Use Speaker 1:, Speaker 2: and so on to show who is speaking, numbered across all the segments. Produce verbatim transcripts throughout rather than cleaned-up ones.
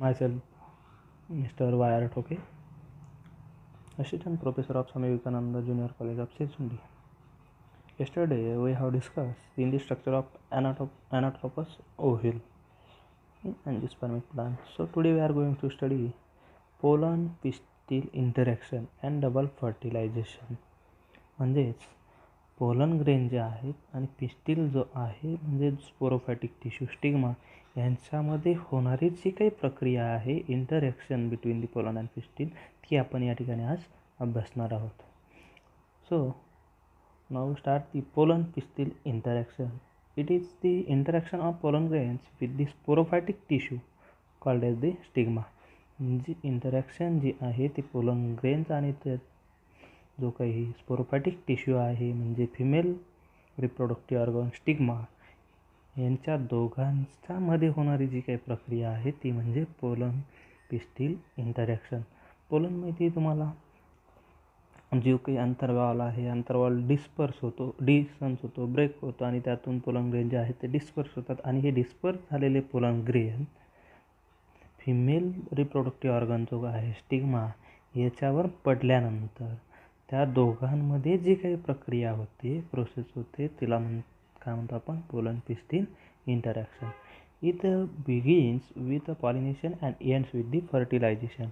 Speaker 1: Myself, Mister Y R Thoke, Assistant Professor of Swami Vivekananda Junior College of Sirsundi. Yesterday, we have discussed in the structure of anatop- Anatropous ovule in angiospermic plant. So, today we are going to study pollen-pistil interaction and double fertilization. म्हणजेच pollen grain जे आहेत आणि pistil जो आहे म्हणजे स्पोरोफॅटिक tissue stigma यांच्यामध्ये होणारी जी काही प्रक्रिया आहे interaction between the pollen and pistil ती आपण या ठिकाणी आज अभ्यासणार आहोत. So now start the pollen pistil interaction. It is the interaction of pollen grains with the sporophytic tissue called as the stigma. जी इंटरॅक्शन जी आहे ती पोलन ग्रेन्स आणि ते जो काही स्पोरोफॅटिक टिश्यू आहे म्हणजे फिमेल रिप्रोडक्टिव्ह ऑर्गन स्टिग्मा यांच्या दोघांच्यामध्ये होणारी जी काही प्रक्रिया आहे ती म्हणजे पोलन पिस्टिल इंटरॅक्शन. पोलन माहिती आहे तुम्हाला, जो काही अंतर्वाल आहे अंतर्वाल डिस्पर्स होतो डिसन्स होतो ब्रेक होतो आणि त्यातून पोलन ग्रेन जे आहेत ते डिस्पर्स होतात आणि हे डिस्पर्स झालेले pollen grain female reproductive organ जो आहे स्टिग्मा याच्यावर पडल्यानंतर त्या दोघांमध्ये जी काही प्रक्रिया होते प्रोसेस होते तिला म्हण काय म्हणतो आपण pollen pistil interaction. It begins with a pollination and ends with the fertilization.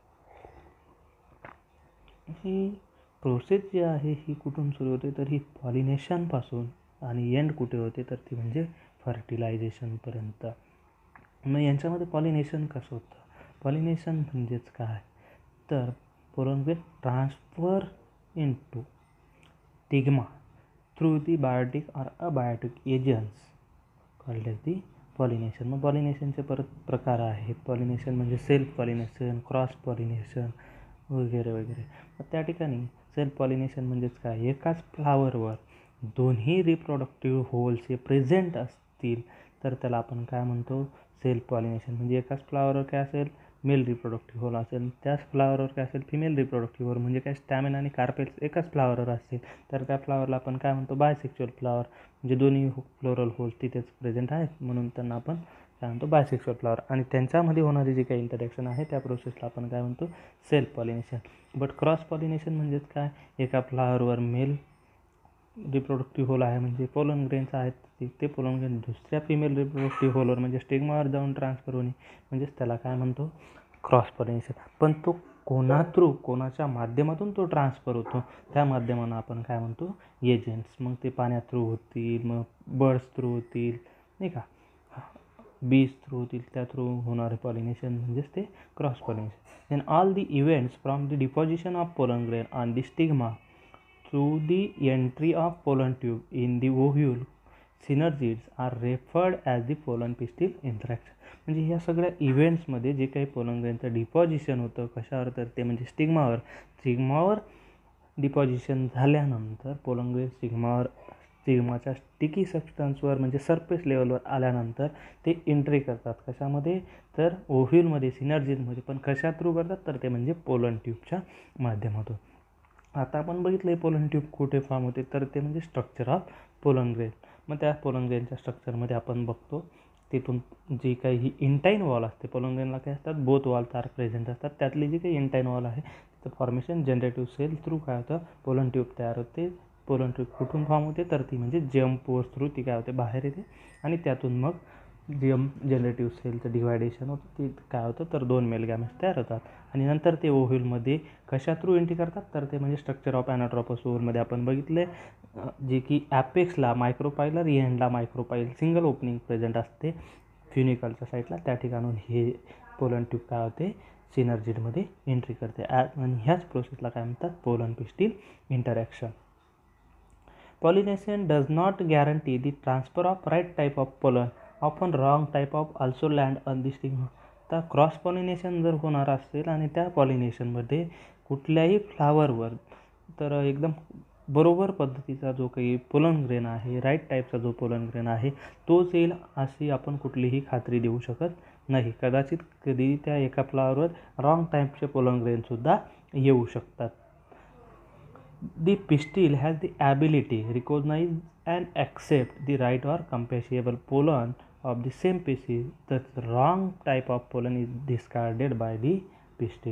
Speaker 1: ही प्रोसेस जी आहे ही कुठून सुरू होते तर ही पॉलिनेशनपासून आणि एंड कुठे होते तर ती म्हणजे फर्टिलायझेशनपर्यंत. मग यांच्यामध्ये पॉलिनेशन कसं होतं? पॉलिनेशन म्हणजेच काय तर pollen grain transfer into stigma through the biotic or abiotic agents called as the pollination. मग पॉलिनेशनचे परत प्रकार आहेत. पॉलिनेशन म्हणजे सेल्फ पॉलिनेशन, क्रॉस पॉलिनेशन वगैरे वगैरे. मग त्या ठिकाणी सेल्फ पॉलिनेशन म्हणजेच काय, एकाच फ्लावरवर दोन्ही रिप्रोडक्टिव्ह होल्स हे प्रेझेंट असतील तर त्याला आपण काय म्हणतो सेल्फ पॉलिनेशन. म्हणजे एकाच फ्लावरवर काय असेल मेल रिप्रोडक्टिव्ह होल असेल, त्याच फ्लावरवर काय असेल फिमेल रिप्रोडक्टिव्ह होल. म्हणजे काय स्टॅमिन आणि कार्पेल्स एकाच फ्लावरवर असतील तर त्या फ्लावरला आपण काय म्हणतो बायसेक्च्युअल फ्लावर. म्हणजे दोन्ही फ्लोरल होल्स तिथेच प्रेझेंट आहेत म्हणून त्यांना आपण काय म्हणतो बायसेक्च्युअल फ्लावर. आणि त्यांच्यामध्ये होणारी जी काही इंटरॅक्शन आहे त्या प्रोसेसला आपण काय म्हणतो self pollination. But cross pollination म्हणजेच काय, एका फ्लावरवर मेल रिप्रोडक्टिव्ह होल आहे म्हणजे पोलन ग्रेन्स आहेत ते पोलन ग्रेन दुसऱ्या फिमेल रिप्रोडक्टिव्ह होलवर म्हणजे स्टिग्मावर जाऊन ट्रान्सफर होणे म्हणजेच त्याला काय म्हणतो क्रॉस पॉलिनेशन. पण तो कोणा थ्रू कोणाच्या माध्यमातून तो ट्रान्सफर होतो त्या माध्यमानं आपण काय म्हणतो एजंट्स. मग ते पाण्या थ्रू होतील, मग बर्ड्स थ्रू होतील नाही का, बीज थ्रू होतील, त्या थ्रू होणारे पॉलिनेशन म्हणजेच ते cross pollination. Then all the events from the deposition of pollen grain on the stigma through the entry of pollen tube in the ovule synergids are referred as the pollen pistil interaction. म्हणजे ह्या सगळ्या इव्हेंट्समध्ये जे काही pollen ग्रेनचं deposition होतं कशावर तर ते म्हणजे स्टिग्मावर. स्टिग्मावर डिपॉझिशन झाल्यानंतर पोलन ग्रेन स्टिग्मावर स्टिग्माच्या स्टिकी सबस्टन्सवर म्हणजे सरफेस लेवलवर आल्यानंतर ते एंट्री करतात कशामध्ये तर ओव्ह्यूलमध्ये सिनर्जीजमध्ये. पण कशा थ्रू करतात तर ते म्हणजे पोलन ट्यूबच्या माध्यमातून. आता आपण बघितलं आहे पोलन ट्यूब कुठे फॉर्म होते तर ते म्हणजे स्ट्रक्चर ऑफ पोलन ग्रेन. मग त्या पोलन ग्रेनच्या स्ट्रक्चरमध्ये आपण बघतो तिथून जी काही ही इंटाईन वॉल असते पोलन ग्रेनला काय असतात बोथ वॉल तार प्रेझेंट असतात. त्यातली जी काही इंटाईन वॉल आहे तिथं फॉर्मेशन जनरेटिव्ह सेल थ्रू काय होतं पोलन ट्यूब तयार होते. पोलन ट्यूब कुठून फॉर्म होते तर ती म्हणजे जेम पोर्स थ्रू ती काय होते बाहेर येते आणि त्यातून मग जेम जनरेटिव्ह सेलचं डिव्हायडेशन होतं ते काय होतं तर दोन मेल गॅमेट्स तयार होतात आणि नंतर ते ओव्ह्यूलमध्ये कशा थ्रू एंट्री करतात तर ते म्हणजे स्ट्रक्चर ऑफ अॅनाट्रोपस ओव्हलमध्ये आपण बघितले जे की ॲपेक्सला मायक्रोपायलर एंडला मायक्रोपाईल सिंगल ओपनिंग प्रेझेंट असते फ्युनिकलच्या साईडला. त्या ठिकाणून हे पोलन ट्यूब काय होते सिनर्जिडमध्ये एंट्री करते आणि ह्याच प्रोसेसला काय म्हणतात pollen pistil interaction. Pollination does not guarantee the transfer of right type of pollen, often wrong type of also land on the stigma. तर क्रॉस पॉलिनेशन जर होणार असेल आणि त्या पॉलिनेशनमध्ये कुठल्याही फ्लावरवर तर एकदम बरोबर पद्धतीचा जो काही पोलन ग्रेन आहे राईट टाईपचा जो पोलन ग्रेन आहे तोच येईल अशी आपण कुठलीही खात्री देऊ शकत नाही. कदाचित कधी त्या एका फ्लावरवर रॉंग टाईपचे पोलन ग्रेनसुद्धा येऊ शकतात. The pistil has the ability recognize and accept the right or compatible pollen of the same species, the wrong type of pollen is discarded by the pistil.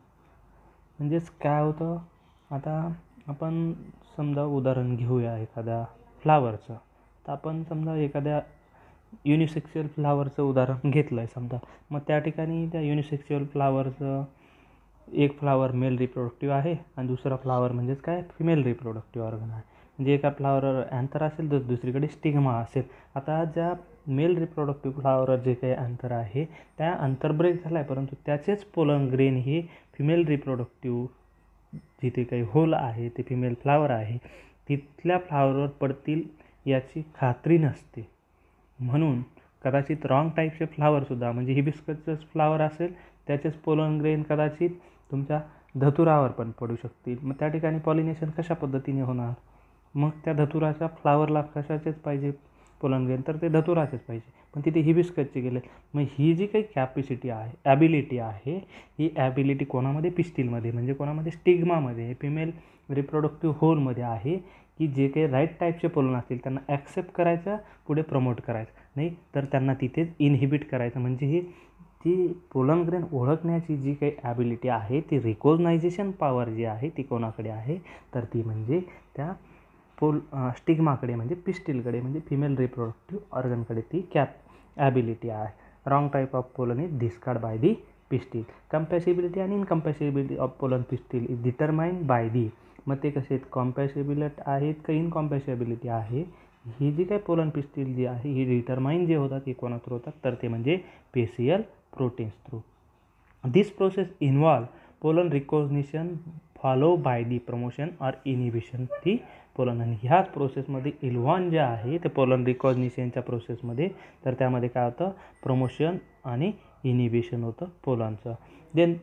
Speaker 1: म्हणजेच काय होतं, आता आपण समजा उदाहरण घेऊया एखाद्या फ्लावरचं. तर आपण समजा एखाद्या युनिसेक्शुअल फ्लावरचं उदाहरण घेतलं आहे समजा. मग त्या ठिकाणी त्या युनिसेक्शुअल फ्लावरचं एक फ्लावर मेल रिप्रोडक्टिव्ह आहे आणि दुसरा फ्लावर म्हणजेच काय फिमेल रिप्रोडक्टिव्ह ऑर्गन आहे. म्हणजे एका फ्लावरवर अँथर असेल तर दुसरीकडे स्टिग्मा असेल. आता ज्या मेल रिप्रोडक्टिव्ह फ्लावरवर जे काही अंतर आहे त्या अंतर ब्रेक झाला आहे, परंतु त्याचेच पोलन ग्रेन हे फिमेल रिप्रोडक्टिव्ह जिथे काही होल आहे ते फिमेल फ्लावर आहे तिथल्या फ्लावरवर पडतील याची खात्री नसते. म्हणून कदाचित रॉंग टाईपचे फ्लावरसुद्धा म्हणजे हिबिस्कसचंच फ्लावर असेल त्याचेच पोलन ग्रेन कदाचित तुमच्या धतुरावर पण पडू शकतील. मग त्या ठिकाणी पॉलिनेशन कशा पद्धतीने होणार. मग त्या धतुराच्या फ्लावरला कशाचेच पाहिजे पोलन ग्रेन, तर ते धतुराचेच पाहिजे, पण तिथे हिबिस्कसचे गेले. मग ही जी काही कॅपॅसिटी आहे ॲबिलिटी आहे ही ॲबिलिटी कोणामध्ये पिस्टिलमध्ये म्हणजे कोणामध्ये स्टिग्मामध्ये फिमेल रिप्रोडक्टिव्ह होलमध्ये आहे की जे काही राईट टाईपचे पोलन असतील त्यांना ॲक्सेप्ट करायचं पुढे प्रमोट करायचं नाही तर त्यांना तिथेच इनहिबिट करायचं. म्हणजे ही ती पोलन ग्रेन ओळखण्याची जी काही ॲबिलिटी आहे ती रिकॉग्नायझेशन पॉवर जी आहे ती कोणाकडे आहे तर ती म्हणजे त्या पोल स्टिग्माकडे म्हणजे पिस्टिलकडे म्हणजे फिमेल रिप्रोडक्टिव्ह ऑर्गनकडे ती कॅप ॲबिलिटी आहे. Wrong type of pollen is discard by the pistil. Compatibility आणि incompatibility of pollen pistil is determined by the. मग ते कसे आहेत कॉम्पॅसिबिलिट आहेत का इनकॉम्पॅसिबिलिटी आहे. ही जी काही पोलन पिस्टिल जी आहे ही डिटरमाइन जे होतात हे कोणा थ्रू होतात तर ते म्हणजे special proteins through. This process involve pollen recognition follow by the promotion or inhibition the pollen. आणि ह्याच प्रोसेसमध्ये इल्व्हॉन जे आहे ते पोलन रिकॉग्निशनच्या प्रोसेसमध्ये तर त्यामध्ये काय होतं प्रमोशन आणि इनिबिशन होतं पोलनचं. Then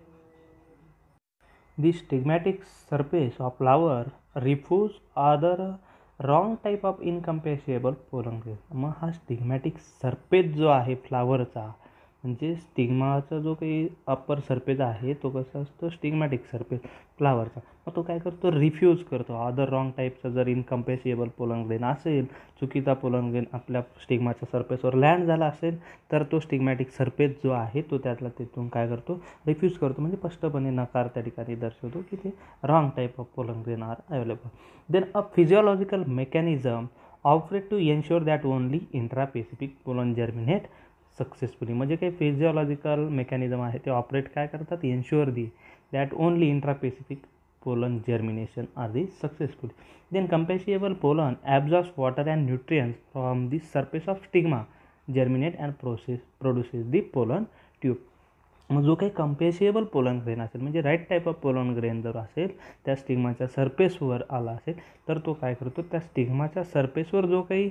Speaker 1: the stigmatic surface of flower refuse other wrong type of incompatible pollen grain. मग हा स्टिग्मॅटिक सरफेस जो आहे फ्लावरचा म्हणजे स्टिग्माचा जो काही अप्पर सरफेस आहे तो कसा असतो स्टिग्मॅटिक सरफेस फ्लावरचा. मग तो काय करतो रिफ्यूज करतो अदर रॉंग टाईपचा जर इनकम्पॅसिबल पोलन ग्रेन असेल चुकीचा पोलन ग्रेन आपल्या स्टिग्माच्या सरफेसवर लँड झाला असेल तर तो स्टिग्मॅटिक सरफेस जो आहे तो त्यातला तिथून काय करतो रिफ्यूज करतो. म्हणजे स्पष्टपणे नकार त्या ठिकाणी दर्शवतो की ते wrong type of pollen grain are available. Then a physiological mechanism operate to ensure that only intraspecific pollen germinate successfully. म्हणजे काही फिजिओलॉजिकल मेकॅनिझम आहे ते ऑपरेट काय करतात ensure the that only intraspecific pollen germination are the successful. Then compatible pollen absorbs water and nutrients from the surface of stigma germinate and process produces the pollen tube. मग जो काही compatible pollen grain असेल म्हणजे right type of pollen grain जर असेल त्या स्टिग्माच्या सरफेसवर आला असेल तर तो काय करतो त्या स्टिग्माच्या सरफेसवर जो काही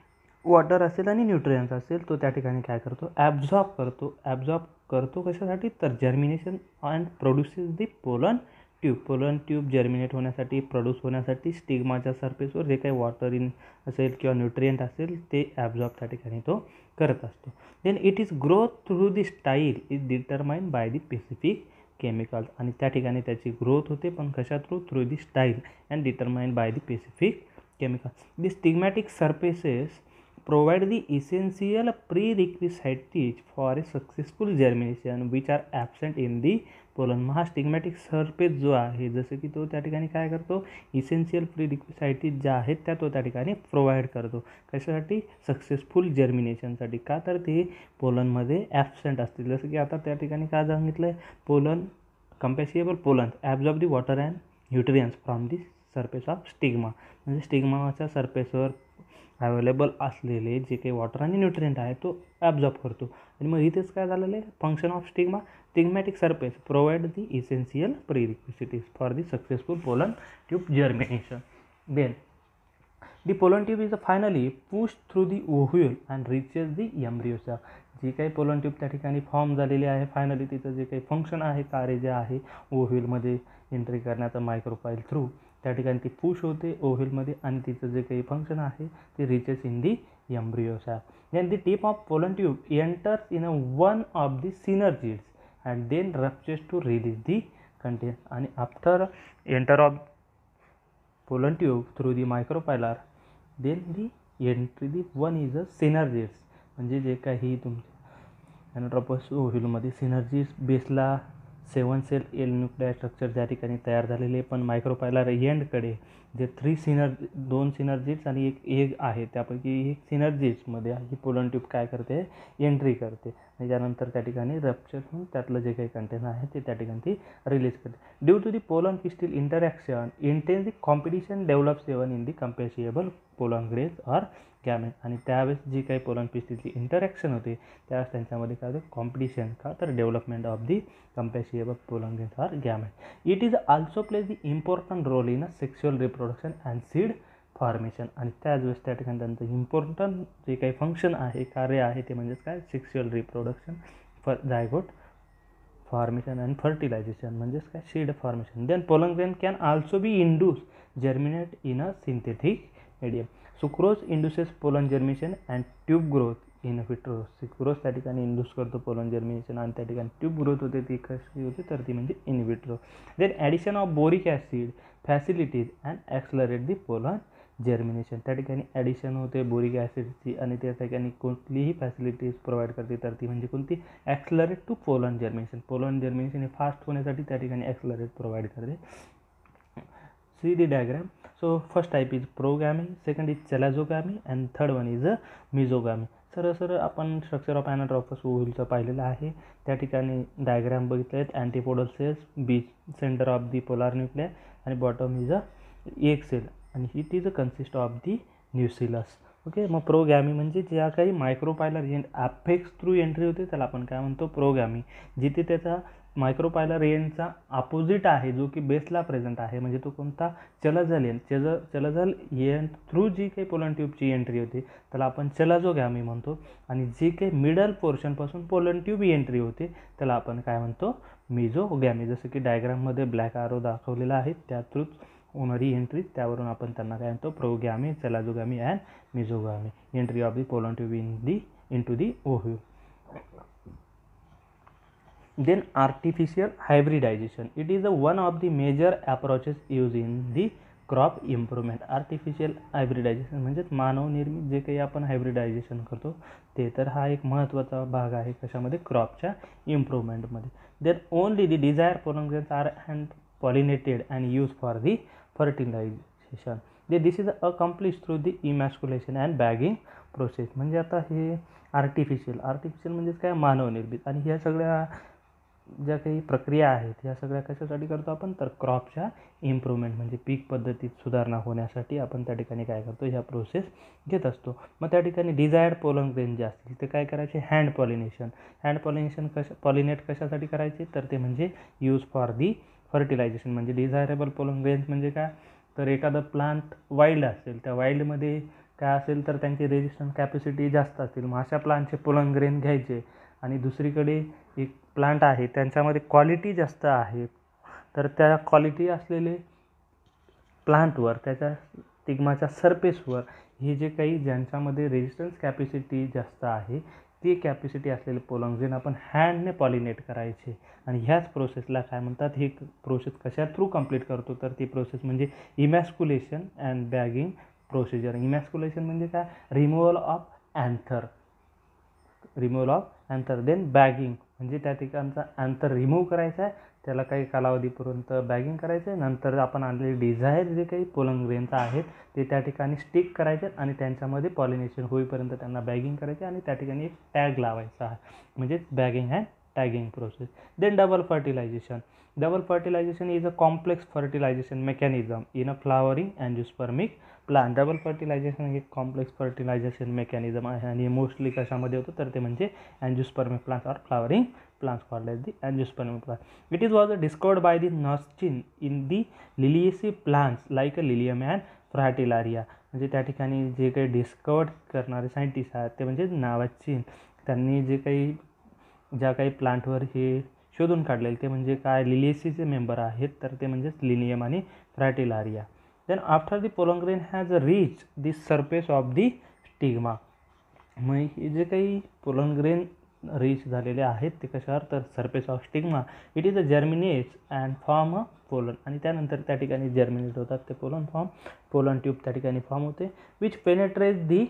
Speaker 1: वॉटर असेल आणि न्यूट्रियन्स असेल तो त्या ठिकाणी काय करतो ॲब्झॉर्ब करतो. ॲब्झॉर्ब करतो कशासाठी तर germination and produces the pollen tube. Pollen tube germinate होण्यासाठी प्रोड्यूस होण्यासाठी स्टिग्माच्या सरफेसवर जे काही वॉटर इन असेल किंवा न्यूट्रियंट असेल ते ॲब्झॉर्ब त्या ठिकाणी तो करत असतो. Then it is growth through the style is determined by the specific chemicals. आणि त्या ठिकाणी त्याची ग्रोथ होते पण कशा through through the style and determined by the specific chemicals. The stigmatic surfaces provide the essential prerequisites for a successful germination which are absent in the pollen. मग हा स्टिग्मॅटिक surface जो आहे जसं की तो त्या ठिकाणी काय करतो इसेन्शियल प्रिरिक्विसाइटीज ज्या आहेत त्या तो त्या ठिकाणी प्रोव्हाइड करतो कशासाठी सक्सेसफुल जर्मिनेशनसाठी. का तर ते पोलनमध्ये ॲबसेंट असतील. जसं की आता त्या ठिकाणी काय सांगितलं आहे pollen compatible pollen absorb the water and nutrients from the surface of stigma. म्हणजे स्टिग्माच्या सरफेसवर अवेलेबल असलेले जे काही वॉटर आणि न्यूट्रियंट आहे तो ॲब्झॉर्ब करतो. आणि मग इथेच काय झालेलं आहे function of stigma stigmatic surface provide the essential prerequisites for the successful pollen tube germination. Then the pollen tube is finally push through the ovule and reaches the embryo cell. जी काही pollen tube त्या ठिकाणी form झालेली आहे finally तिचं जे काही function आहे कार्य जे आहे ओव्ह्यूलमध्ये एंट्री करण्याचं मायक्रोफाईल थ्रू त्या ठिकाणी ती पुश होते ओव्ह्यूलमध्ये आणि तिचं जे काही फंक्शन आहे ते reaches in the embryo cell. Then the tip of pollen tube enters in a one of the synergids and then ruptures to release the content. आणि after enter of pollen tube through the micropylar then the entry the one is a synergids म्हणजे जे काही तुमच्या anatropous ओव्ह्यूलमध्ये synergids बेसला seven cell L nuclear structure ज्या ठिकाणी तयार झालेले, पण मायक्रोपायलर एंडकडे जे थ्री सिनर दोन सिनर्जीज आणि एक एग आहे, त्यापैकी एक सिनर्जीजमध्ये ही पोलन ट्यूब काय करते, एंट्री करते आणि त्यानंतर त्या ठिकाणी रप्चर होऊन त्यातलं जे काही कंटेन आहे ते त्या ठिकाणी ती रिलीज करते. Due to the pollen pistil interaction intense the competition develop seven in the compatible pollen grains or gamete. आणि त्यावेळेस जी काही पोलन पिस्टिलची इंटरॅक्शन होते त्यावेळेस त्यांच्यामध्ये काय होतं, कॉम्पिटिशन का तर development of the compatible pollen grains or gamete. It is also plays the important role in a sexual reproduction and seed formation. आणि त्याच वेळेस त्या ठिकाणी त्यांचं इम्पॉर्टंट जे काही फंक्शन आहे, कार्य आहे ते म्हणजेच काय, sexual reproduction, for zygote formation and fertilization म्हणजेच काय, seed formation. Then pollen grain can also be induce germinate in a synthetic medium. Sucrose induces pollen germination and tube growth in vitro. Sucrose त्या ठिकाणी induce करतो pollen germination आणि त्या ठिकाणी tube growth होते, ती कशी होते तर ती म्हणजे in vitro. Then addition of boric acid facilities and accelerate the pollen germination. त्या ठिकाणी ॲडिशन होते बोरिक ॲसिडची आणि त्या ठिकाणी कोणतीही फॅसिलिटीज प्रोव्हाइड करते तर ती म्हणजे कोणती, accelerate to pollen germination. Pollen germination हे फास्ट होण्यासाठी त्या ठिकाणी ॲक्सलरेट प्रोव्हाइड करते. See the diagram. So first type is porogamy, second is chalazogamy and third one is a mesogamy. Sir sir आपण स्ट्रक्चर ऑफ ॲनाट्रोपस ओव्ह्यूलचं पाहिलेलं आहे. त्या ठिकाणी डायग्राम बघितले आहेत. Antipodal cells, be centre of the polar nuclear आणि bottom is a एक सेल आणि it is a consist of the न्यूसिलस. Okay. मग प्रोगॅमी म्हणजे ज्या काही micropylar end apex through entry होते त्याला आपण काय म्हणतो, प्रोगॅमी. जिथे त्याचा मायक्रोपायलर एंडचा अपोजिट आहे जो की बेसला प्रेझेंट आहे, म्हणजे तो कोणता, चलाझल एंड. चल चलाझल एंड थ्रू जी काही पोलन ट्यूबची एंट्री होते त्याला आपण चलाझोगॅमी म्हणतो. आणि जे काही मिडल पोर्शनपासून पोलन ट्यूब एंट्री होते त्याला आपण काय म्हणतो, मिझोगॅमी. जसं की डायग्राममध्ये ब्लॅक आरो दाखवलेला आहे, त्या थ्रूच होणारी एंट्री, त्यावरून आपण त्यांना काय म्हणतो, porogamy, chalazogamy and mesogamy. Entry of the pollen tube in the into the ovule. Then artificial hybridization. It is the one of the major approaches used in the crop improvement. Artificial hybridization म्हणजेच मानवनिर्मित जे काही आपण hybridisation करतो ते, तर हा एक महत्त्वाचा भाग आहे कशामध्ये, क्रॉपच्या इम्प्रूव्हमेंटमध्ये. Then only the desire pollen grains are and pollinated and use for the fertilization. They this is accomplish through the emasculation and bagging process. म्हणजे आता हे आर्टिफिशियल आर्टिफिशियल म्हणजेच काय, मानवनिर्मित. आणि ह्या सगळ्या ज्या काही प्रक्रिया आहेत ह्या सगळ्या कशासाठी करतो आपण, तर क्रॉपच्या इम्प्रूव्हमेंट म्हणजे पीक पद्धतीत सुधारणा होण्यासाठी आपण त्या ठिकाणी काय करतो, ह्या प्रोसेस घेत असतो. मग त्या ठिकाणी डिझायर्ड पोलन ग्रेन जे असतील ते काय करायचे, हँड पॉलिनेशन. हँड पॉलिनेशन कशा पॉलिनेट कशासाठी करायचे, तर ते म्हणजे यूज फॉर दी फर्टिलायझेशन. म्हणजे डिझायरेबल पोलन ग्रेन्स म्हणजे काय, तर एखादं प्लांट वाईल्ड असेल, त्या वाईल्डमध्ये काय असेल तर त्यांची रेजिस्टन्स कॅपॅसिटी जास्त असतील, मग अशा प्लांटचे पोलन ग्रेन घ्यायचे. आणि दुसरीकडे एक प्लांट आहे त्यांच्यामध्ये क्वालिटी जास्त आहे, तर त्या क्वालिटी असलेले प्लांटवर, त्याच्या स्टिग्माच्या सरफेसवर हे जे काही ज्यांच्यामध्ये रेजिस्टन्स कॅपॅसिटी जास्त आहे ती कॅपॅसिटी असलेले पोलन ग्रेन आपण हँडने पॉलिनेट करायचे. आणि ह्याच प्रोसेसला काय म्हणतात, ही प्रोसेस कशा थ्रू कंप्लीट करतो, तर ती प्रोसेस म्हणजे emasculation and bagging procedure. Emasculation म्हणजे काय, removal of anther, removal of anther. Then bagging म्हणजे त्या ठिकाणचा अँथर रिमूव्ह करायचा आहे, त्याला काही कालावधीपर्यंत बॅगिंग करायचं आहे. नंतर आपण आणलेले डिझायर जे काही पोलन ग्रेन्स आहेत ते त्या ठिकाणी स्टिक करायचे आणि त्यांच्यामध्ये पॉलिनेशन होईपर्यंत त्यांना बॅगिंग करायचे आणि त्या ठिकाणी एक टॅग लावायचा आहे, म्हणजे bagging and tagging process. Then double fertilization. Double fertilization is a complex fertilization mechanism in a flowering angiospermic plant. Double fertilization हे कॉम्प्लेक्स फर्टिलायझेशन मेकॅनिझम आहे आणि मोस्टली कशामध्ये होतं, तर ते म्हणजे angiospermic plant or flowering plants called as the angiospermic plant. It is was discovered by the Nuskin in the liliaceae plants like a lilium and fratillaria. म्हणजे त्या ठिकाणी जे काही डिस्कवर्ड करणारे सायंटिस्ट आहेत ते म्हणजे नावाचीन, त्यांनी जे काही ज्या काही प्लांटवर हे शोधून काढलेले ते म्हणजे काय, लिलिएसीचे मेंबर आहेत, तर ते म्हणजेच लिलियम आणि Fritillaria. Then after the pollen grain has reach the surface of the stigma. मग हे जे काही पोलन ग्रेन रीच झालेले आहेत ते कशावर, तर surface of stigma. It is a germinates and form a pollen. आणि त्यानंतर त्या ठिकाणी जर्मिनेट होतात ते पोलन फॉर्म, पोलन ट्यूब त्या ठिकाणी फॉर्म होते, which penetrate the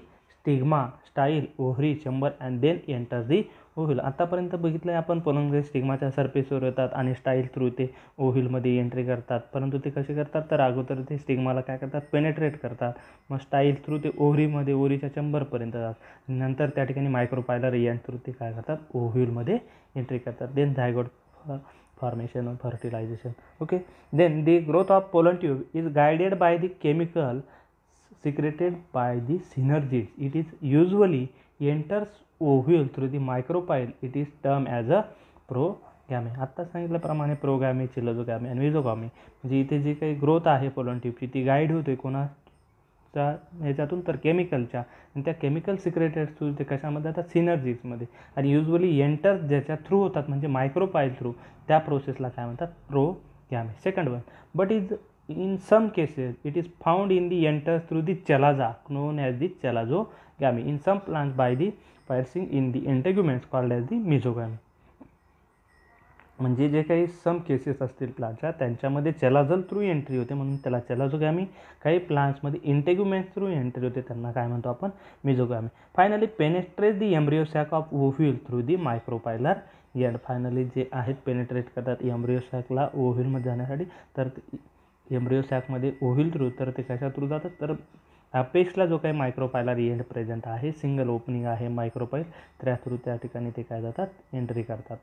Speaker 1: stigma, style, ovary, chamber and then enter the ovule. आतापर्यंत बघितलं आहे आपण पोलन स्टिग्माच्या सरफेसवर येतात आणि स्टाईल थ्रू ते ओव्ह्यूलमध्ये एंट्री करतात. परंतु ते कसे करतात तर अगोदर ते स्टिग्माला काय करतात पेनेट्रेट करतात, मग स्टाईल थ्रू ते ओव्हरीमध्ये ओव्हरीच्या चेंबरपर्यंत जातात, नंतर त्या ठिकाणी मायक्रोपायलर एंड थ्रू ते काय करतात ओव्ह्यूलमध्ये एंट्री करतात. Then zygote formation or fertilization. Okay, then the growth of pollen tube is guided by the chemical secreted by the synergids. It is usually enters ovule through the micropyle. It is termed as a porogamy. आत्ता सांगितल्याप्रमाणे प्रोगॅमी, चिलोजोगॅमी आणि मेझोगॅमी म्हणजे इथे जी काही growth आहे pollen ट्यूबची ती guide होते कोणाच्या ह्याच्यातून तर केमिकलच्या, आणि त्या केमिकल सिक्रेटेड थ्रू ते कशामध्ये जातात सिनर्जीजमध्ये, आणि युजली एंटर ज्याच्या थ्रू होतात म्हणजे मायक्रोपाईल थ्रू त्या प्रोसेसला काय म्हणतात porogamy. Second one, but is in some cases it is found in the enter through the chalaza known as the chalazogamy. In some plants by the piercing in the integuments called as the mesogamy. म्हणजे जे काही some cases असतील प्लांटच्या त्यांच्यामध्ये चलाजल through entry होते म्हणून त्याला चलाजोगॅमी, काही प्लांट्समध्ये इंटेग्युमेंट थ्रू एंट्री होते त्यांना काय म्हणतो आपण mesogamy. Finally penetrate the embryo sac of ovule through the micropylar end. Finally जे आहेत पेनेट्रेट करतात एम्ब्रियो सॅकला ओव्ह्यूलमध्ये जाण्यासाठी, तर एम्ब्रियो सॅकमध्ये ओव्ह्यूल थ्रू, तर ते कशा थ्रू जातात तर अपेक्सला जो काही मायक्रोपायलर एंड प्रेझेंट आहे, सिंगल ओपनिंग आहे मायक्रोपाईल, त्या थ्रू त्या ठिकाणी ते काय जातात एंट्री करतात.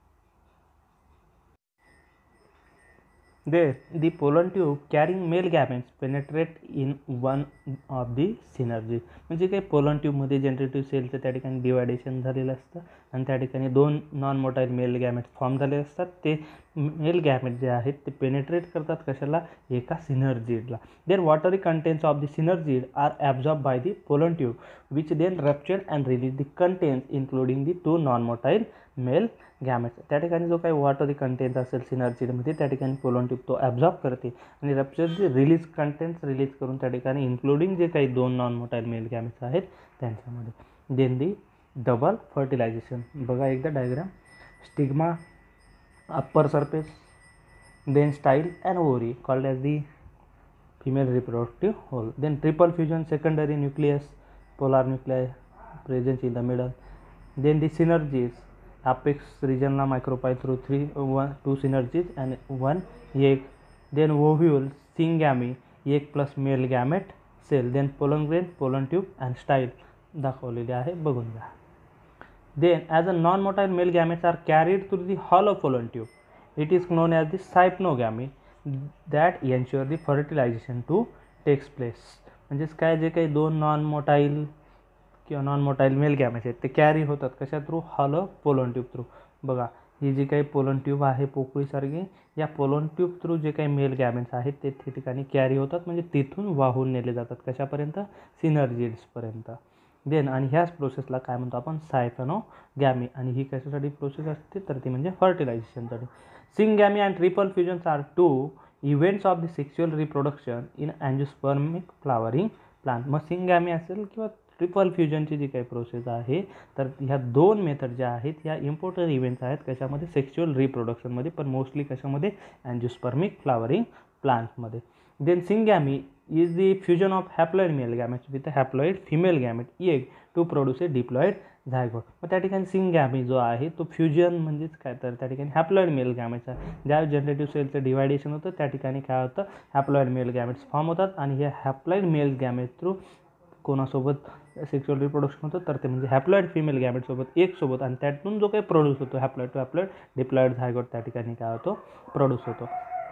Speaker 1: There, the pollen tube carrying male gametes penetrate in one of the synergy. म्हणजे काही पोलन ट्यूबमध्ये जनरेटिव्ह सेलचं त्या ठिकाणी डिवायडेशन झालेलं असतं आणि त्या ठिकाणी दोन non motile male gamete form झाले असतात. ते मेल गॅमेट जे आहेत ते पेनेट्रेट करतात कशाला एका सिनर्जिडला. Then watery contents of the synergid are absorb by the pollen tube which then rupture and release the contents including the two non motile male gametes. त्या ठिकाणी जो काही वॉटरी कंटेंट असेल सिनर्जिडमध्ये त्या ठिकाणी पोलन ट्यूब तो ॲब्झॉर्ब करते आणि रप्चरचे रिलीज कंटेंट्स रिलीज करून त्या ठिकाणी इन्क्लुडिंग जे काही दोन नॉन मोटाईल मेल गॅमेट्स आहेत त्यांच्यामध्ये. Then the double fertilization. बघा एकदा diagram. Stigma upper surface, then style and ovary called as the female reproductive whorl. Then triple fusion secondary nucleus, polar nuclei present in the middle. Then the synergids apex regionला micropyle through three one two synergids and one एक. Then ovule syngamy एक plus male gamete cell. Then pollen grain, pollen tube and style दाखवलेली आहे बघून घ्या. Then as a non motile male gametes are carried through the hollow pollen tube. It is known as the siphonogamy that ensure the fertilization to takes place. म्हणजेच काय जे काही दोन non motile किंवा नॉन मोटाईल मेल गॅमेट्स आहेत ते carry होतात कशा through hollow pollen tube through. बघा ही जी काही पोलन ट्यूब आहे पोकळीसारखी, या पोलन ट्यूब थ्रू जे काही मेल गॅमेट्स आहेत ते त्या ठिकाणी कॅरी होतात म्हणजे तिथून वाहून नेले जातात कशापर्यंत सिनर्जिड्सपर्यंत. देन आणि ह्याच प्रोसेसला काय म्हणतो आपण सायफेनोगॅमी, आणि ही कशासाठी प्रोसेस असते तर ती म्हणजे फर्टिलायझेशनसाठी. Syngamy and triple fusions are two events of the sexual reproduction in angiospermic flowering plant. मग सिंगॅमी असेल किंवा ट्रिपल फ्युजनची जी काही प्रोसेस आहे तर ह्या दोन मेथड ज्या आहेत ह्या इम्पॉर्टंट इव्हेंट्स आहेत कशामध्ये सेक्शुअल रिप्रोडक्शनमध्ये, पण मोस्टली कशामध्ये अँजिओस्पर्मिक फ्लावरिंग प्लांटमध्ये. Then syngamy is the fusion of haploid male gametes with a haploid female gamete egg to produce a diploid zygote. मग त्या ठिकाणी सिंगॅमी जो आहे तो फ्युजन म्हणजेच काय तर त्या ठिकाणी हॅप्लॉइड मेल गॅमेट्स आहे. ज्या जनरेटिव्ह सेलचं डिवायडेशन होतं त्या ठिकाणी काय होतं हॅप्लॉइड मेल गॅमेट्स फॉर्म होतात आणि हे हॅप्लॉइड मेल गॅमेट थ्रू कोणासोबत सेक्शुअल रिप्रोडक्शन होतं तर ते म्हणजे हॅप्लॉइड फिमेल गॅमेटसोबत एक सोबत, आणि त्यातून जो काही प्रोड्यूस होतो haploid to haploid diploid zygote त्या ठिकाणी काय होतो प्रोड्यूस होतो.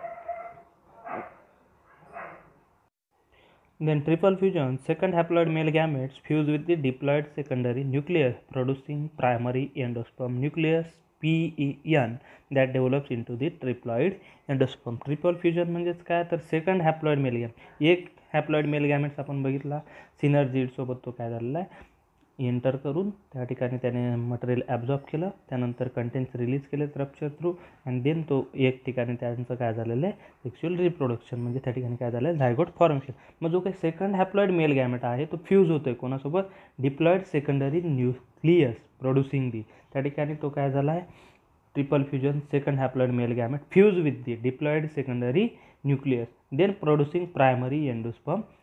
Speaker 1: Then triple fusion second haploid male gametes fuse with the diploid secondary nucleus producing primary endosperm nucleus P E N that develops into the triploid endosperm. Triple fusion म्हणजेच काय तर second haploid male gamete, एक haploid male gametes आपण बघितला सिनर्जिडसोबत तो काय झालेला आहे एंटर करून त्या ठिकाणी त्याने मटेरियल ॲब्झॉर्ब केलं, त्यानंतर कंटेंट्स रिलीज केले रप्चर थ्रू, अँड देन तो एक ठिकाणी त्यांचं काय झालेलं आहे सेक्शुअल रिप्रोडक्शन म्हणजे त्या ठिकाणी काय झालं आहे झायगोट फॉर्मेशन. मग जो काही सेकंड हॅप्लॉइड मेल गॅमेट आहे तो फ्यूज होतो आहे कोणासोबत diploid secondary nucleus producing the. त्या ठिकाणी तो काय झाला आहे triple fusion second haploid male gamete fuse with the diploid secondary nucleus then producing primary endosperm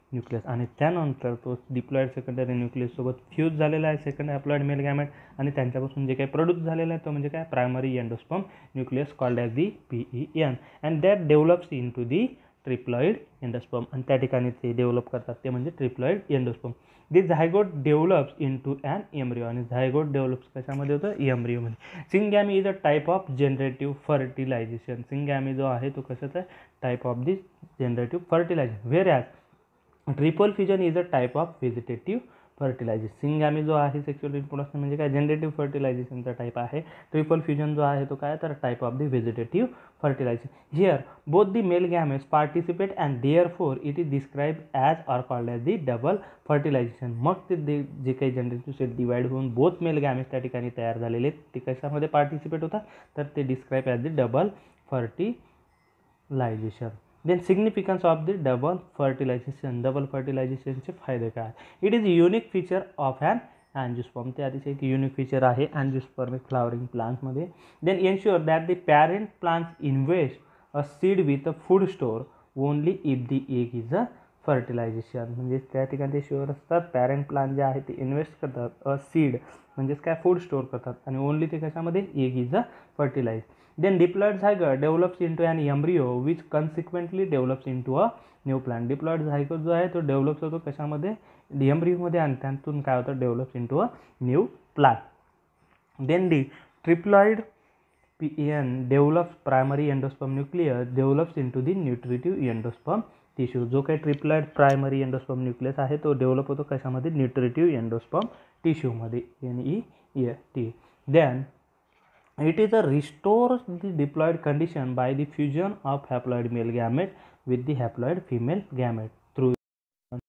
Speaker 1: nucleus आणि त्यानंतर तो डिप्लॉइड सेकंडरी न्यूक्लियससोबत फ्यूज झालेला आहे सेकंड हॅप्लॉइड मेल गॅमेट आणि त्यांच्यापासून जे काही प्रोड्यूस झालेलं आहे तो म्हणजे काय primary endosperm nucleus called as the P E N and that develops into the triploid endosperm आणि त्या ठिकाणी ते डेव्हलप करतात ते म्हणजे triploid endosperm. The zygote develops into an embryo आणि झायगोट डेव्हलप्स कशामध्ये होतं एम्ब्रिओमध्ये. Syngamy is a type of generative fertilization. Syngamy जो आहे तो कशाचा आहे type of the generative fertilization. Whereas triple fusion is a type of vegetative fertilization. Syngamy जो आहे सेक्शुअल रिप्रोडक्शन म्हणजे काय जनरेटिव्ह फर्टिलायझेशनचा टाईप आहे. ट्रिपल फ्युजन जो आहे तो काय तर type of the vegetative fertilization. Here both the male gametes participate and therefore it is describe as or called as the double fertilization. मग ते दे जे काही जनरेटिव्ह सेट डिवाइड होऊन बोथ मेल गॅमेट्स त्या ठिकाणी तयार झालेले ते कशामध्ये पार्टिसिपेट होतात तर ते describe as the double fertilization. Then significance of the double fertilization. Double फर्टिलायझेशनचे फायदे काय. It is unique feature of an angiosperm. ते अतिशय एक युनिक फीचर आहे अँजिओस्पर्मिक फ्लॉवरिंग प्लांट्समध्ये. Then ensure that the parent plants invest a seed with a food store only if the egg is a fertilization. म्हणजे त्या ठिकाणी ते sure असतात पॅरेंट प्लांट जे आहे ते इन्व्हेस्ट करतात अ सीड म्हणजेच काय फूड स्टोअर करतात आणि ओनली ते कशामध्ये egg is a fertilize. Then diploid zygote develops into an embryo which consequently develops into a new plant. Diploid zygote जो आहे तो डेव्हलप्स होतो कशामध्ये एम्ब्रियोमध्ये आणि त्यातून काय होतं develops into a new plant. Then the triploid P E N develops primary endosperm nucleus develops into the nutritive endosperm tissue. जो काही ट्रिप्लॉइड प्रायमरी एंडोस्पर्म न्यूक्लियस आहे तो डेव्हलप होतो कशामध्ये न्यूट्रिटिव्ह एंडोस्पर्म टिश्यूमध्ये N E A T. Then it is a restores the diploid condition by the fusion of haploid male gamete with the haploid female gamete.